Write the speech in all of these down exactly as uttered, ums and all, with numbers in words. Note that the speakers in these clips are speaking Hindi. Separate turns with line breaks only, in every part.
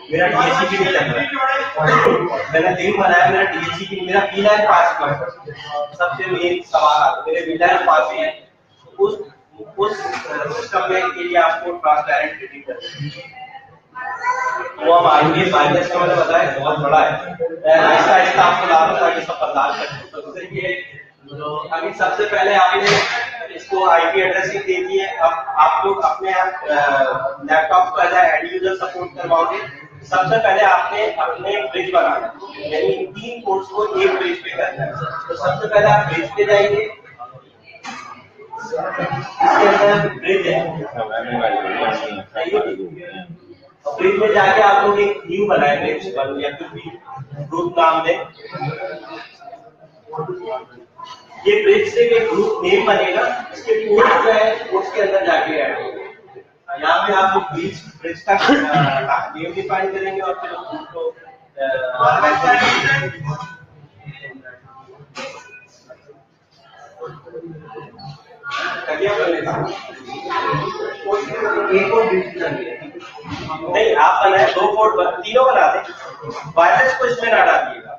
मेरा टीएचसी भी चल रहा है, मैंने लिंक बनाया, मेरा टीएचसी की मेरा बी लाइन पास कर सबसे मेन सवाल आता है, मेरे बी लाइन पास है उस उस सिस्टम में के लिए आपको ट्रांसपेरेंट रेटिंग करनी है। वो हम आगे माइनस का मैंने बताया बहुत बड़ा है, ऐसा ऐसा आपको लाभ होगा कि सब बर्दाश्त कर सकते हैं। ये अभी सबसे पहले आपने इसको आईपी एड्रेसिंग दे दी है, अब आप लोग अपने लैपटॉप को एज एंड यूजर सपोर्ट करवाओगे। सबसे पहले आपने अपने ब्रिज बनाना है, यानी तीन कोर्स को एक ब्रिज पे करना है। तो सबसे पहले आप ब्रिज पे जाएंगे, इसके अंदर ब्रिज है, ब्रिज में जाके आप लोग एक न्यू बनाएंगे या कुछ भी ग्रुप नाम में। ये ब्रिज से एक ग्रुप नेम बनेगा, इसके कोड जो है कोर्स के अंदर जाके ऐड होगा। यहाँ पे आप लोग ब्रिज ब्रिज का नेम डिफाइन करेंगे और फिर ग्रुप को एक और ब्रिज नहीं, आप बनाए दो कोड तीनों बना दे, वायरलेस को इसमें ना डालिएगा।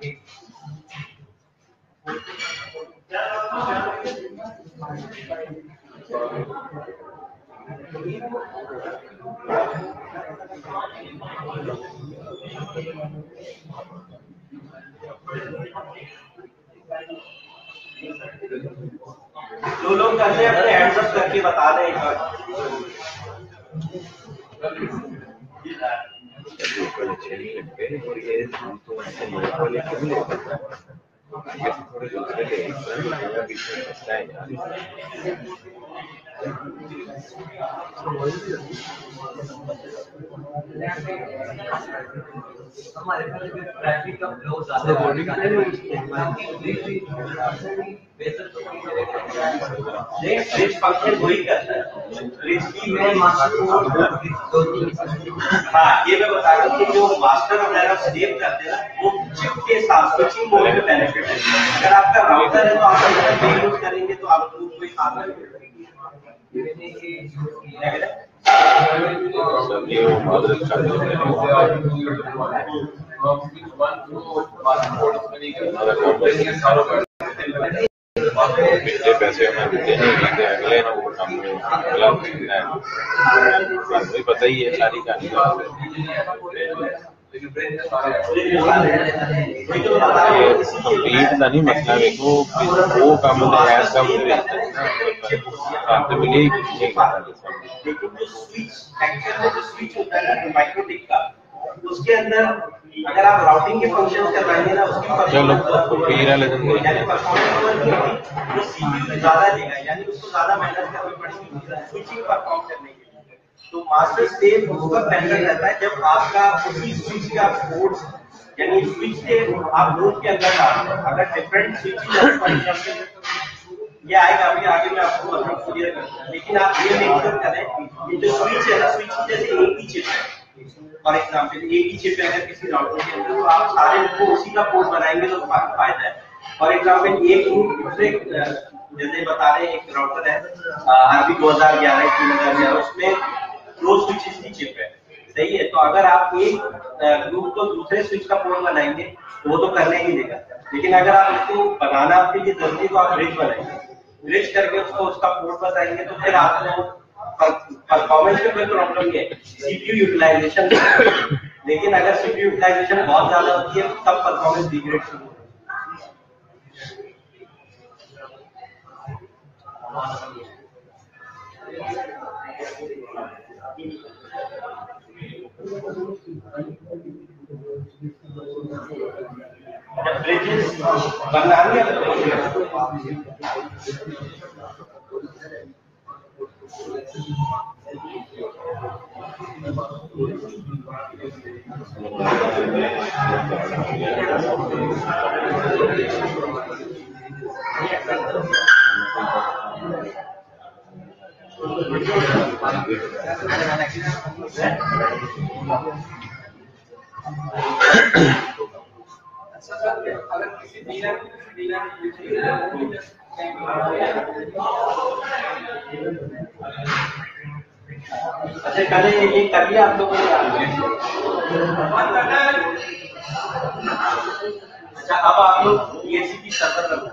जो लोग करते हैं अपने हैंड्स अप करके बता दें एक बार।
थोड़े
हमारे पास ट्रैफिक का फ्लो ज्यादा
ब्रिज फंक्शन वही करता है, ब्रिज की में मास्टर हाँ ये मैं बता रहा हूँ कि जो मास्टर वगैरह सेव करते हैं वो चिप के साथ स्विचिंग मोड में बेनिफिट है। अगर आपका राउटर है तो आप यूज करेंगे तो आपको कोई साधन
पिछले पैसे हमें देने लगे, अगले ना वो काम अगला है, पता ही है सारी कहानी। कंप्लीट था नहीं मतलब देखो वो काम ऐसा तो मिले
लेकिन जो स्विच एक्चुअल में जो स्विच होता है ना माइक्रोटिक का, उसके अंदर अगर आप राउटिंग के फंक्शंस करवाएंगे ना उसकी वो सीपीयू में ज्यादा देगा, यानी उसको ज्यादा मेहनत करनी पड़ेगी स्विचिंग परफॉर्म करने के लिए। तो मास्टर स्टेट उसका बेहतर रहता है जब आपका उसी स्विच का कोड यानी स्विच के आप लूप के अंदर डालते हैं। अगर डिफरेंट स्विच ये आएगा अभी आगे मैं आपको क्लियर करूंगा, लेकिन आप ये मेक श्योर करें ये जो स्विच है ना स्विच जैसे एक ही चिप है, फॉर एग्जांपल एक ही चिप है अगर किसी राउटर के अंदर तो आप सारे को उसी का पोर्ट बनाएंगे तो काफी फायदा है। फॉर एग्जांपल एक ग्रुप दूसरे जैसे बता रहे एक राउटर है आरबी दो हज़ार ग्यारह तीन हज़ार ग्यारह उसमें दो स्विचेस की चिप है, सही है। तो अगर आप एक ग्रुप को दूसरे स्विच का पोर्ट बनाएंगे तो वो तो करने ही देगा, लेकिन अगर आप इसको बनाना आपके लिए जरूरी तो आप ब्रिज बनाएंगे, ब्रिज करके उसको उसका पोर्ट बताएंगे तो फिर आपको परफॉर्मेंस में कोई प्रॉब्लम नहीं है, सीपीयू यूटिलाइजेशन। लेकिन अगर सीपीयू यूटिलाइजेशन बहुत ज्यादा होती है तब परफॉर्मेंस डिग्रेड शुरू होती है। ब्रिजेस बनाने अगर किसी डीलर डीलर अच्छा कल ये कर लिया आप लोगों ने? अच्छा, अब आप लोग डीएचसीपी सर्वर रखो।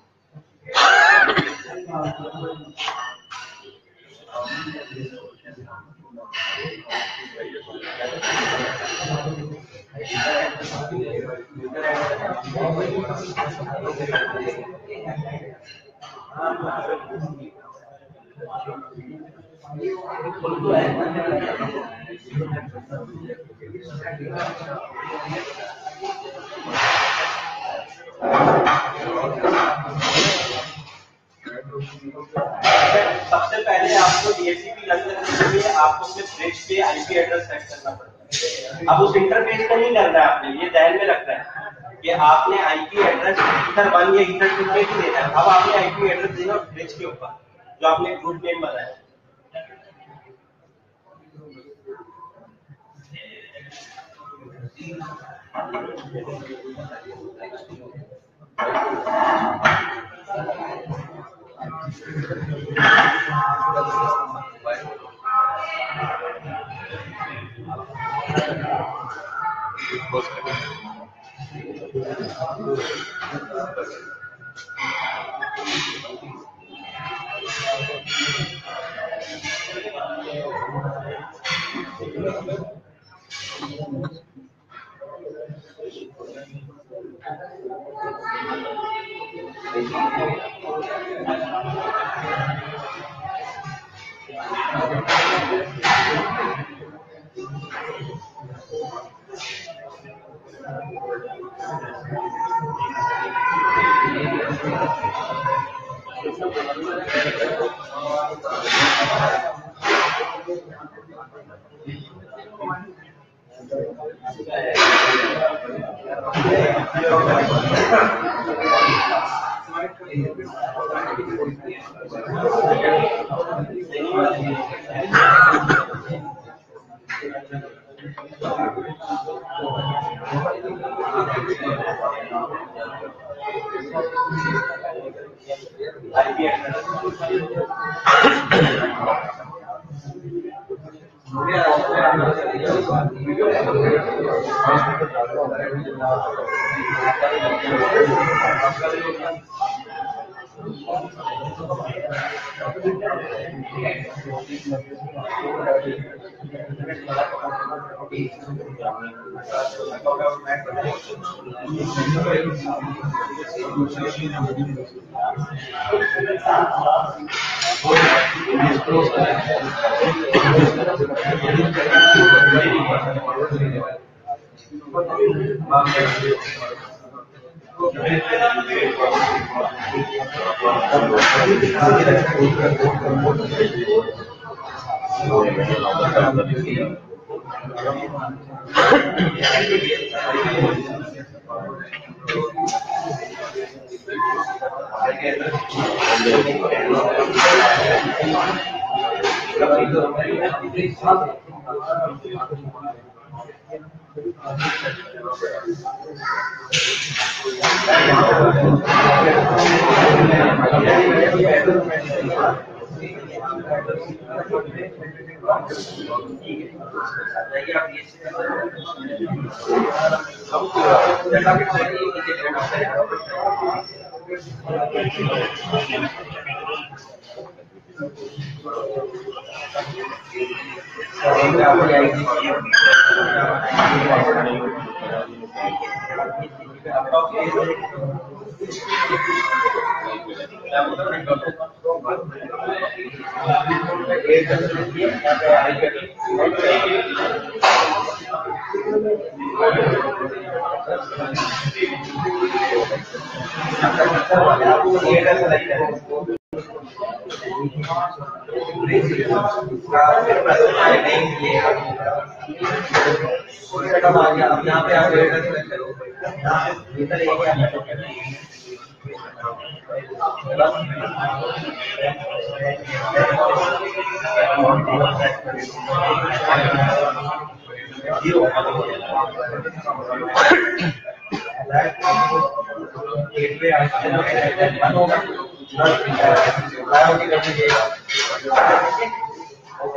सबसे पहले आपको डीएचसीपी रन करने के लिए आपको अपने ब्रिज पे आईपी एड्रेस सेट करना पड़ता है। अब उस इंटरफेस को नहीं करना है आपने, ये ध्यान में रखना है कि आपने आईपी एड्रेस ईथर वन या ईथर टू पे ही देना है। अब आपने आईपी एड्रेस देना ब्रिज के ऊपर जो आपने ग्रुप नेम बनाया।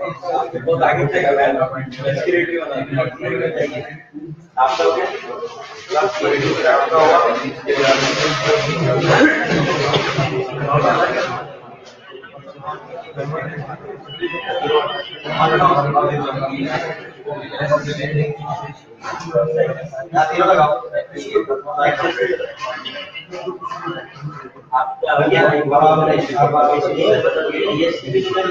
बहुत आगे चलेगा मैं इंस्पिरेटिव होना चाहिए आप लोग प्लस आपका होगा लगाओ आप क्या बराबर है ये सिविल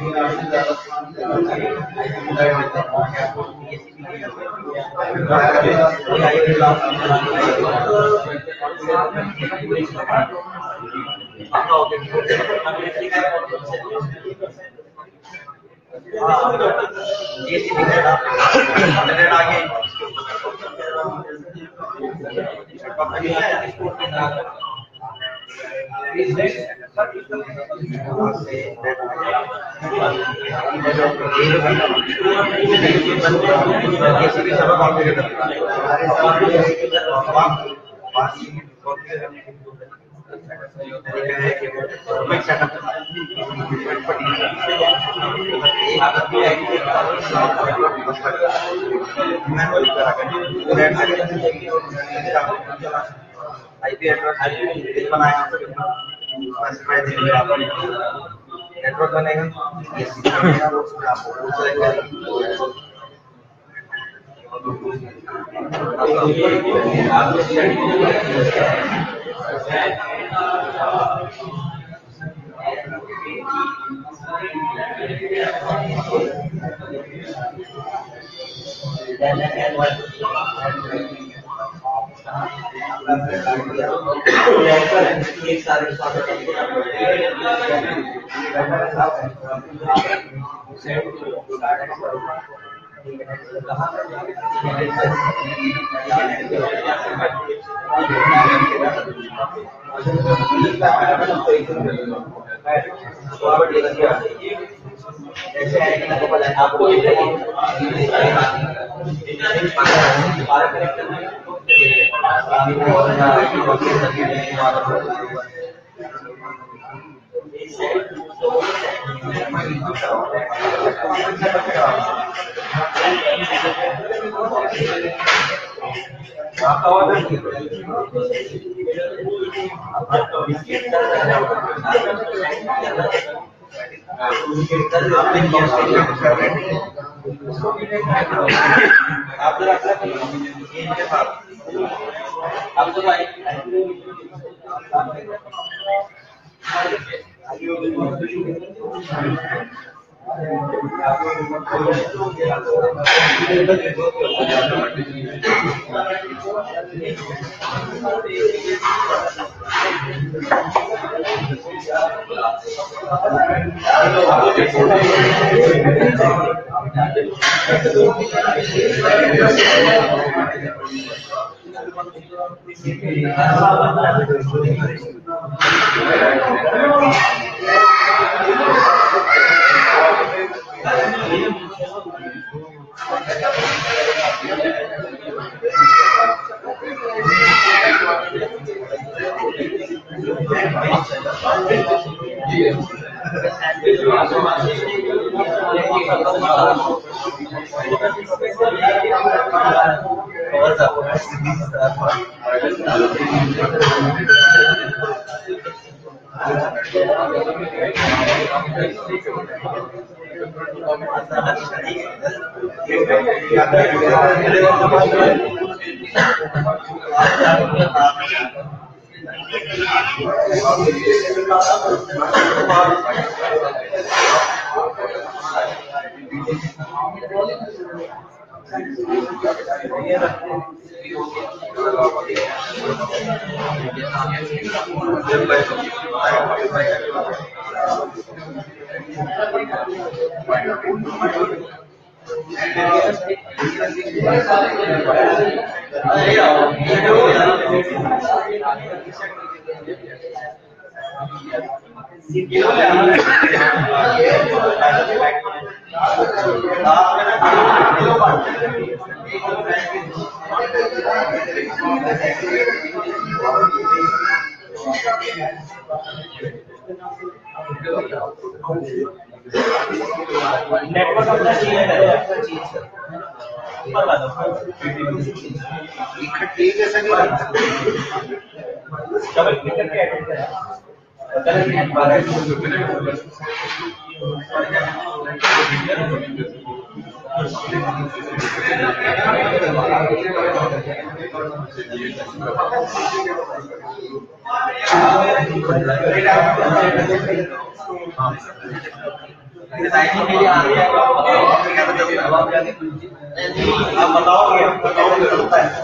आईपी एड्रेस बनाया नेटवर्क बनेगा ये आपको आप जरा इनके साथ आपको नेटवर्क अपना चेंज करेगा
इकट्ठी जैसा नहीं रहता।
डबल क्लिक करके एडिट करें डिजाइनिंग के लिए आ रही है आप बताओगे बताओगे होता है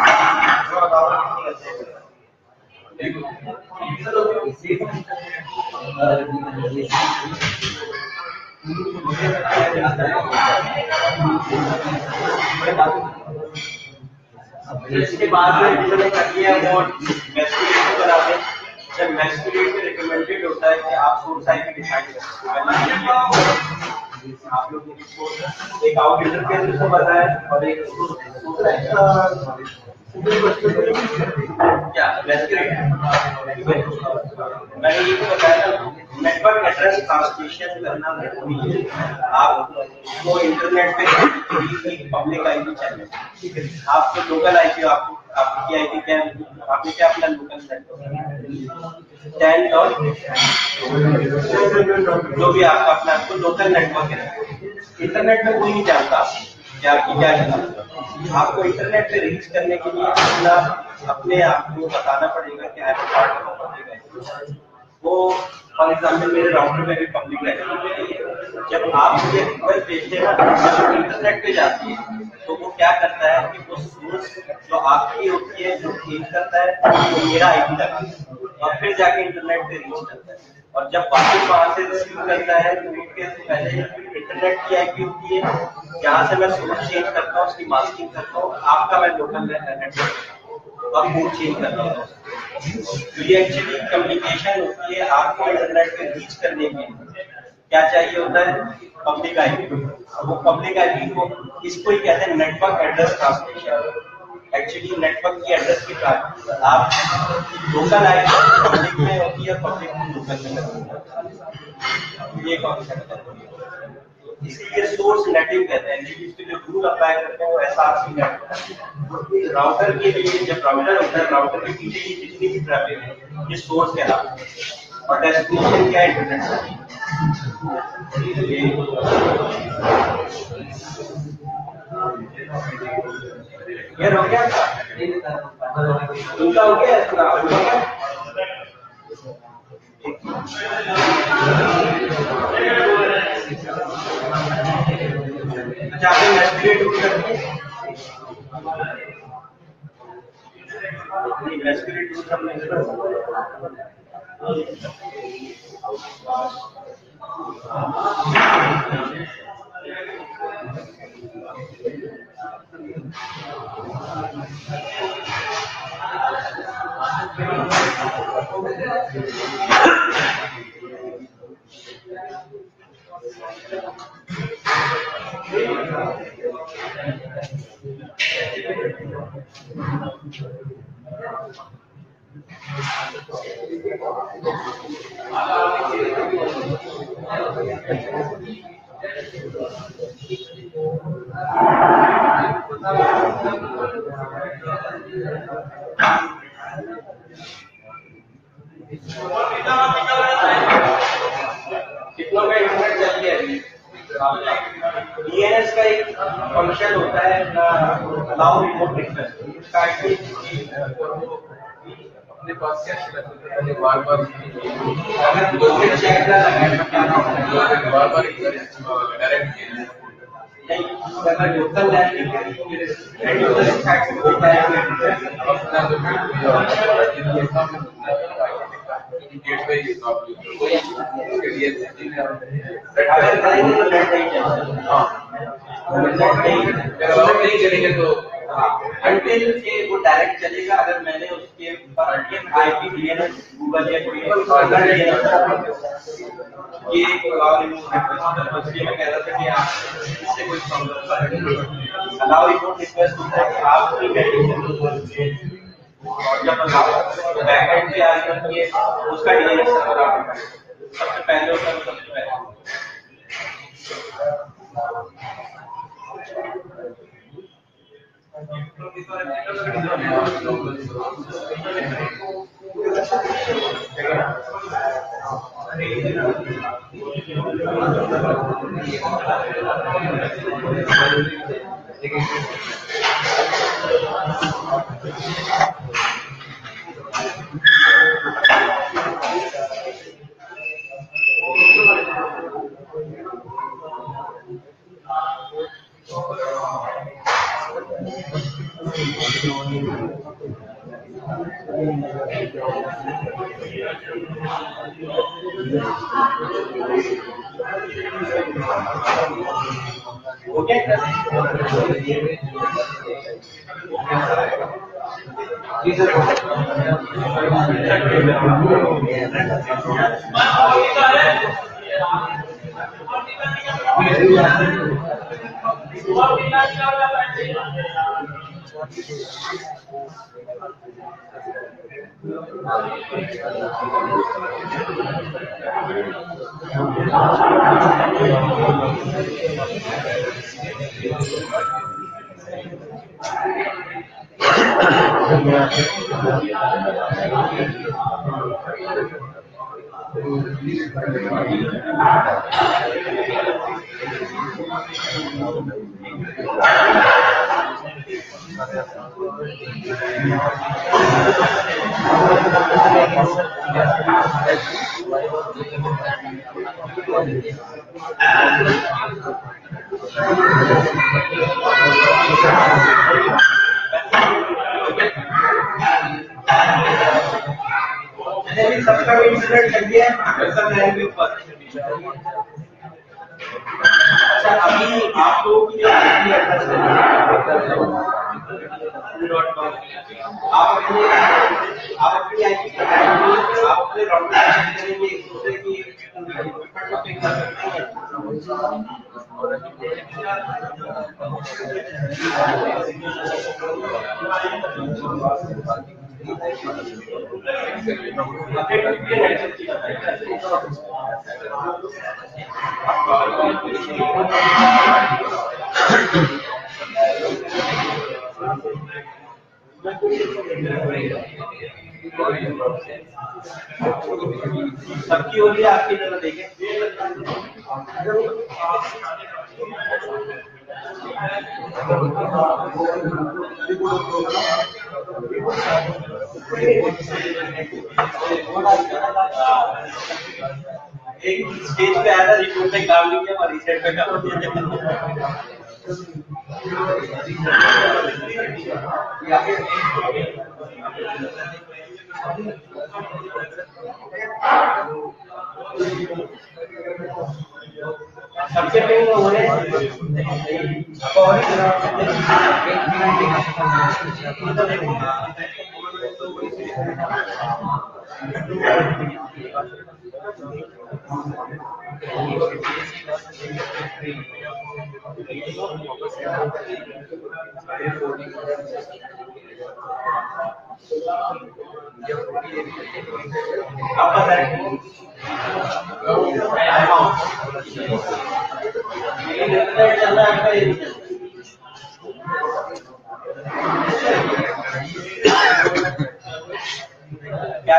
इसके बाद में जिन्होंने कर दिया वो मैस्कुलेट कराते हैं। जब मैस्कुलेट में रिकमेंडेड होता है कि आप सोर्स आईपी डिफाइन करें। आप लोग एक आउट इंटरफेस को बताया और एक दूसरा क्या मैस्कुलेट मैंने ये तो बताया था नेटवर्क एड्रेस ट्रांसमिशन करना जरूरी है। आप वो इंटरनेट पे पब्लिक आईपी चाहिए आपको लोकल आईपी आपको आपकी आईपी क्या आपने क्या अपना लोकल नेटवर्क टेन और जो भी आपका अपना आपको लोकल नेटवर्क है। इंटरनेट में कोई नहीं जानता क्या क्या है। आपको इंटरनेट पे रीच करने के लिए अपना अपने आप को बताना पड़ेगा कि ऐप पार्ट करना पड़ेगा। वो फॉर एग्जांपल मेरे राउटर में भी पब्लिक है। जब आप ये रिक्वेस्ट भेजते हैं ना जब इंटरनेट पे जाती है तो वो क्या करता है कि वो सोर्स जो आपकी होती है जो चेंज करता है वो मेरा आईपी लगाता है और फिर जाके इंटरनेट पे रीच करता है। और जब वापस वहां से रिसीव करता है तो पहले इंटरनेट की आईपी होती है जहाँ से मैं सोर्स चेंज करता हूँ उसकी मास्किंग करता हूँ आपका मैं लोकल नेटवर्क और कोड चेंज करता हूँ। तो ये एक्चुअली कम्युनिकेशन होती है आपको इंटरनेट पे रीच करने के लिए क्या चाहिए होता है पब्लिक आईपी। वो पब्लिक आईपी को इसको ही कहते हैं network address transmission. Actually network की एड्रेस की बात आप लोकल आईपी पब्लिक में होती है पब्लिक लोकल में होती है। ये कॉन्सेप्ट है इसीलिए सोर्स नेटिव कहते हैं। लेकिन इसके जो रूल अप्लाई करते हैं वो एसआरसी नेटवर्क राउटर के लिए जब राउटर होता है राउटर के पीछे की जितनी भी ट्रैफिक है ये सोर्स कहलाता है और डेस्टिनेशन क्या है इंटरनेट ये हो गया उनका हो गया इसका अच्छा आपने मैस्कुलेट यूज करते हैं नहीं मैस्कुलेट यूज करने के कितनों का इंटरनेट चल गया है डीएनएस का एक फंक्शन होता है अलाउ रिमोट रिक्वेस्ट इसका
अपने पास क्या बार बार
अगर दो मिनट चेक कर
बार बार डायरेक्ट
नहीं अगर लोकल लैंग्वेज यूजर फैक्ट होता है
गेटवे इज नॉट उसके लिए
अगर करेंगे तो नेट नहीं चलेगा।
हां अगर नहीं चलेंगे तो
अंटिल के वो डायरेक्ट चलेगा। अगर मैंने उसके ऊपर आईपी डीएनएस गूगल या कोई अगर डीएनएस ये एक अलाउ रिमोट रिक्वेस्ट में कह रहा था कि आप इससे कोई प्रॉब्लम अलाउ रिमोट रिक्वेस्ट होता है कि आप कोई कंडीशन और जब बैकएंड पे आगे ये उसका डीएनएस सर्वर सबसे पहले होता है सबसे पहले सबका इंटरनेट लग गया है सब लाइन के ऊपर। अच्छा अभी आप लोगों की जो आईपी एड्रेस है आप अपने आप अपनी आईपी बताएंगे, आप अपने राउटर करेंगे एक दूसरे की इक्विपमेंट पे कर सकते हैं। सबकी हो रही है आपकी तरह देखें। एक स्टेज पे आया था रिपोर्ट में काम नहीं किया, रिसेट पे काम किया। सबसे पहले हो रहे आप बताएं चल रहा है क्या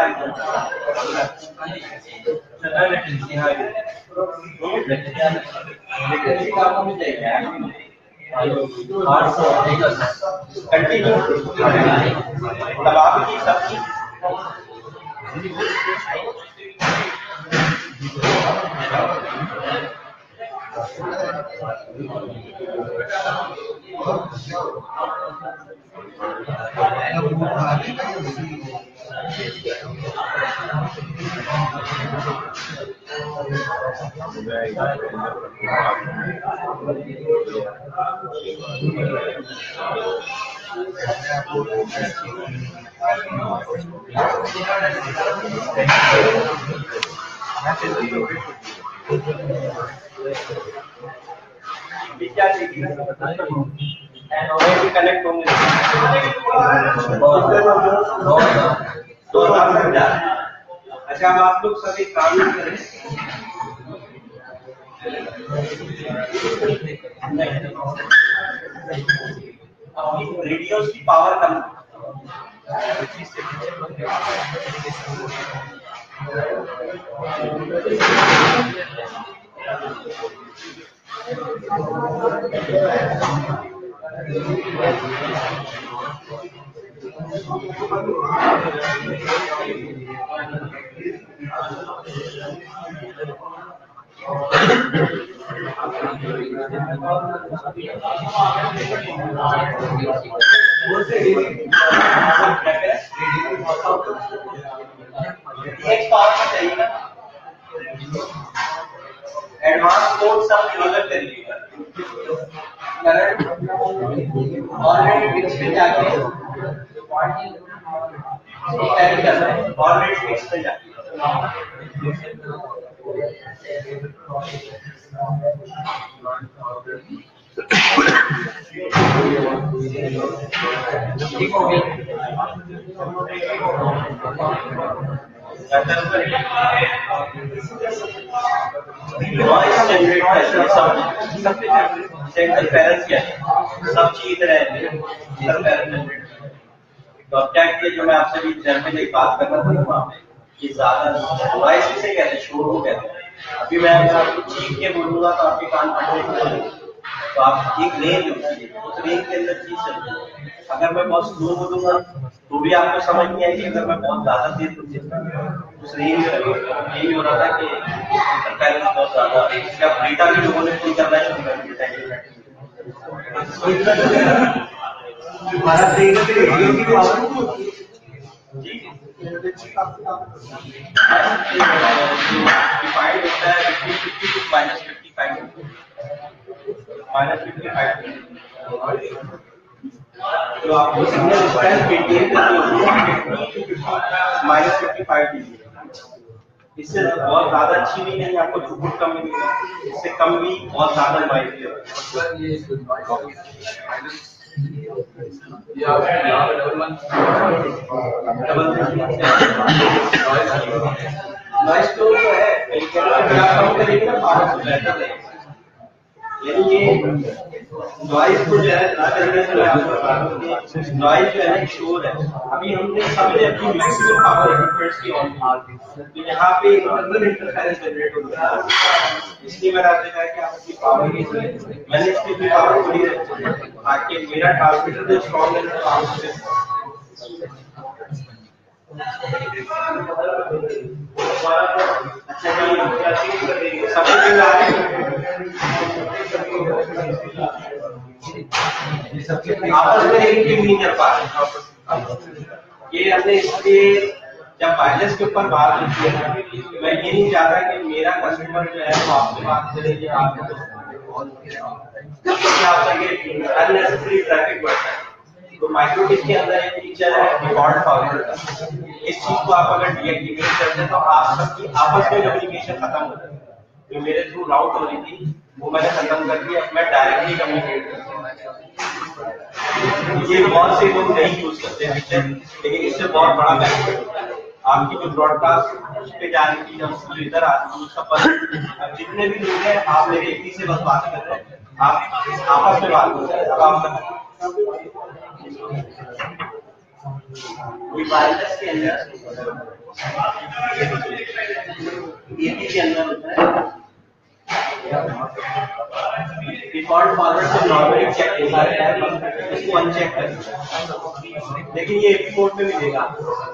कंटिन्यू कबाब की सब्जी क्या चाहिए कनेक्ट होंगे दो हजार। अच्छा अब आप लोग सभी काम करें अपनी रेडियोस की पावर कम एडवांस कोड सब अलग तरीके का ऑलरेडी फिक्स पे जाके कैरी कर रहे हैं ऑलरेडी फिक्स पे जाके ठीक हो गया सब चीज जो मैं आपसे भी जनरल एक बात करना था कि ज्यादा वॉइस किसे कहते हैं, शोर को कहते हैं। अभी मैं अगर आपको चीख के बोलूंगा तो आपके कान पकड़े, तो आप एक रेंज होती है, उस रेंज के अंदर चीज चलती है। अगर मैं बहुत स्लो बोलूंगा तो भी आपको समझ नहीं आएगी, अगर मैं बहुत ज्यादा तेज उस रेंज में यही हो रहा था कि इंटरफेरेंस बहुत ज्यादा इसका डेटा भी लोगों ने फुल करना शुरू कर दिया।
हमारा रेडियो की पावर
जी डिफाइंड होता है fifty two minus fifty five minus fifty five तो आपको सिग्नल स्ट्रेंथ मेंटेन करनी होगी माइनस फिफ्टी फाइव डिग्री। इससे बहुत ज्यादा अच्छी भी नहीं, आपको थ्रूपुट कम मिलेगा, इससे कम भी बहुत ज्यादा नॉइज नॉइज तो है कम करेंगे ना बारह सौ बेहतर है। यानी ये नॉइज को जो है ना तरीके से नॉइज जो है शोर है। अभी हमने सबने अपनी मैक्सिमम पावर इक्विपमेंट्स की ऑन तो यहाँ पे इंटरनल इंटरफेरेंस जनरेट होता है, इसलिए मैंने आपसे कहा कि आप अपनी पावर की मैंने इसकी पावर थोड़ी रखी ताकि मेरा ट्रांसमीटर जो स्ट्रॉन्ग है तो आपसे अच्छा जी सबसे आपस में एक नहीं कर पा रहे। ये हमने इसलिए जब वायरलेस के ऊपर बात की है, मैं ये नहीं चाहता कि मेरा कस्टमर जो है वो आपसे बात करे कि आप अननेसेसरी ट्रैफिक बढ़ता है। तो माइक्रोटिक के अंदर एक फीचर है डिफॉल्ट फॉरवर्ड, इस चीज को आप अगर डीएक्टिवेट करते हैं तो आप सबकी आपस में कम्युनिकेशन खत्म हो जाती है। जो मेरे थ्रू राउट हो रही थी वो मैंने खत्म कर दिया, मैं डायरेक्टली कम्युनिकेट करता हूं। ये बहुत से लोग नहीं यूज करते फीचर, लेकिन इससे बहुत बड़ा बेनिफिट होता है। आपकी जो ब्रॉडकास्ट उस पे जाने की जब इधर आती है उसका पता जितने भी लोग हैं आप मेरे एक ही से बस बात कर रहे हैं, आप आपस में बात कर रहे हैं। अब आप वायरलेस के अंदर एपी के अंदर होता है डिफॉल्ट फॉरवर्ड से नॉर्मली चेक होता है, इसको अनचेक करें, लेकिन ये एपी कोड में मिलेगा।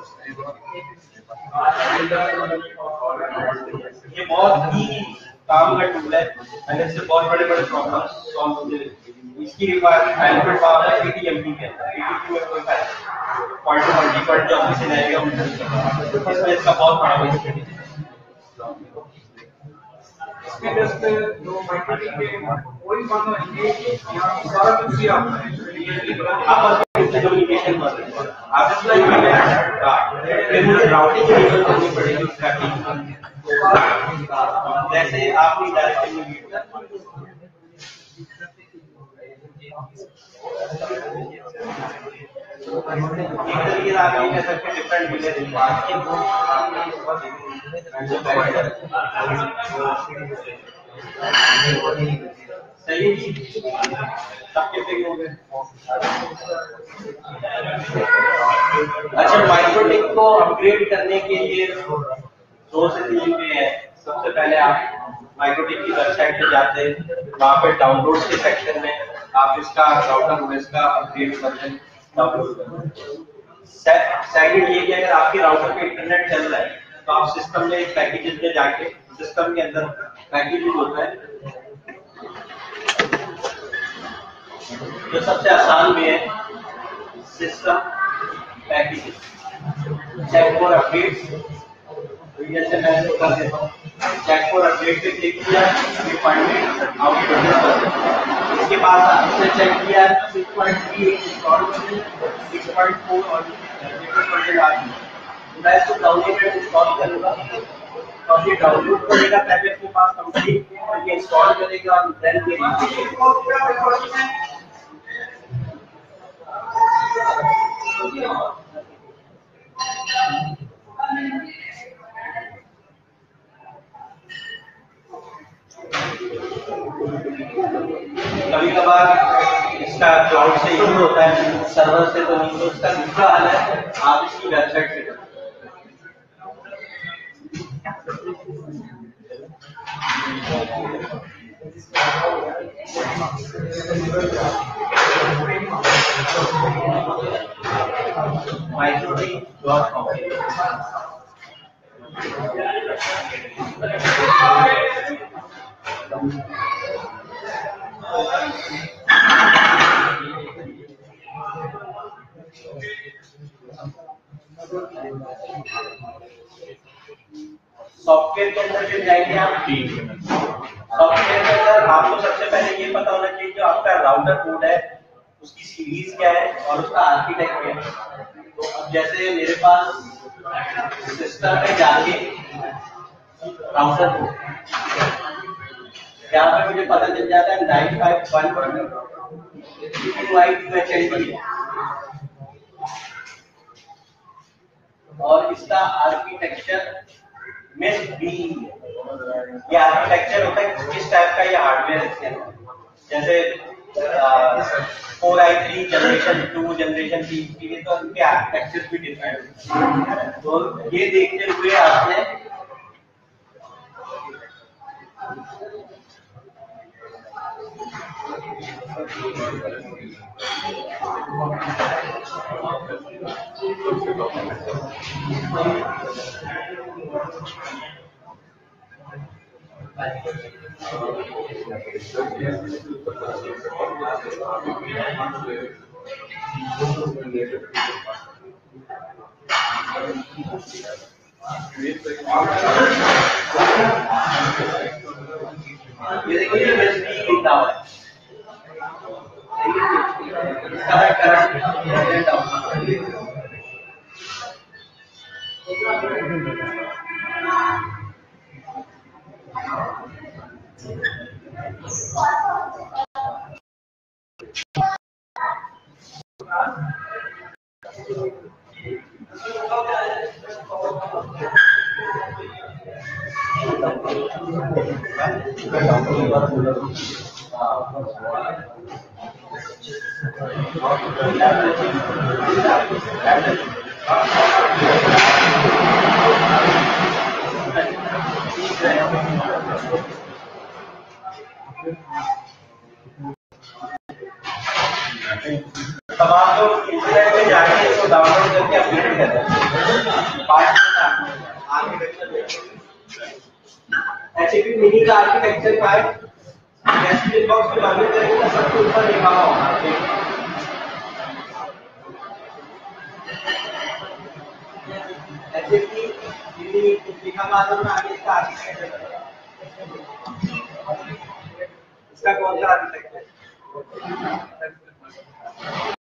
ये बहुत ही काम का टूल है, इससे बहुत बड़े बड़े प्रॉब्लम सॉल्व होते हैं। इसकी रिक्वायरमेंट बेनिफिट पावर है एटी एमबी के अंदर, एटी में कोई फायदा point to point default job में सिनेरियो इसमें इसका बहुत बड़ा बेनिफिट है।
इसके जस्ट दो माइक्रोटिक के कोई मानो ये यहां सारा कुछ भी आता है
आपस में कम्युनिकेशन कर रहे हैं। आप इसका यूज़र फिर मुझे राउटिंग यूज़र करनी पड़ेगी उसका टीम, जैसे आप नहीं डायरेक्ट कम्युनिकेट कर एक तरीके से आप ये कह सकते हैं डिफरेंट विलेज आज के वो सही है जी सबके पे हो अच्छा, माइक्रोटिक को अपग्रेड करने के लिए दो से तीन वे हैं। सबसे पहले आप माइक्रोटिक की वेबसाइट पे जाते हैं, वहाँ पे डाउनलोड के सेक्शन में आप इसका राउटर ओएस का अपग्रेड वर्जन डाउनलोड करें। सेकंड ये कि अगर आपके राउटर पे इंटरनेट चल रहा है तो आप सिस्टम में पैकेजेस में जाके सिस्टम के अंदर पैकेज होता है, जो सबसे आसान वे है system packages check for updates. तो जैसे मैं इसको कर देता हूँ, चेक फॉर अपडेट पे क्लिक किया, डिपार्टमेंट आउटपुट इसके बाद आपने चेक किया six point three install version, six point four और लेटेस्ट वर्जन आ गया। मैं इसको डाउनलोड में इंस्टॉल करूंगा और ये डाउनलोड करेगा पहले अपने पास कंप्लीट और ये इंस्टॉल करेगा और देन ये कभी कभार इसका क्लाउड से यूज होता है, सर्वर से तो नहीं। तो इसका दूसरा हाल है, आप इसकी वेबसाइट से करें। माइक्रोटिक डॉट कॉम सॉफ्टवेयर के अंदर फिर जाएंगे आप। सॉफ्टवेयर के अंदर आपको सबसे पहले ये पता होना चाहिए जो आपका राउटर कोड है उसकी सीरीज क्या है और उसका आर्किटेक्ट क्या है। तो अब जैसे मेरे पास सिस्टम में जाके राउटर कोड यहाँ पे मुझे पता चल जाता है नाइन फाइव वन वन और इसका आर्किटेक्चर में बी। ये आर्किटेक्चर होता है किस टाइप का ये हार्डवेयर है, जैसे four I three generation two generation three के लिए तो उनके आर्किटेक्चर भी डिफरेंट। तो ये देखते हुए आपने ये देखिए ये बेसिकली लिखा हुआ है, इसका मैं करंट लेता हूं। तमाम लोग इंटरनेट में जाके इसको डाउनलोड करके अपडेट करते हैं। एचटीटीपी मिनी का आर्किटेक्चर क्या है, एचटीटीपी बॉक्स में लॉगिन करेंगे तो सबसे ऊपर लिखा हुआ होगा एचटीटीपी मिनी लिखा हुआ तो आगे इसका आर्किटेक्चर इसका कौन सा आर्किटेक्चर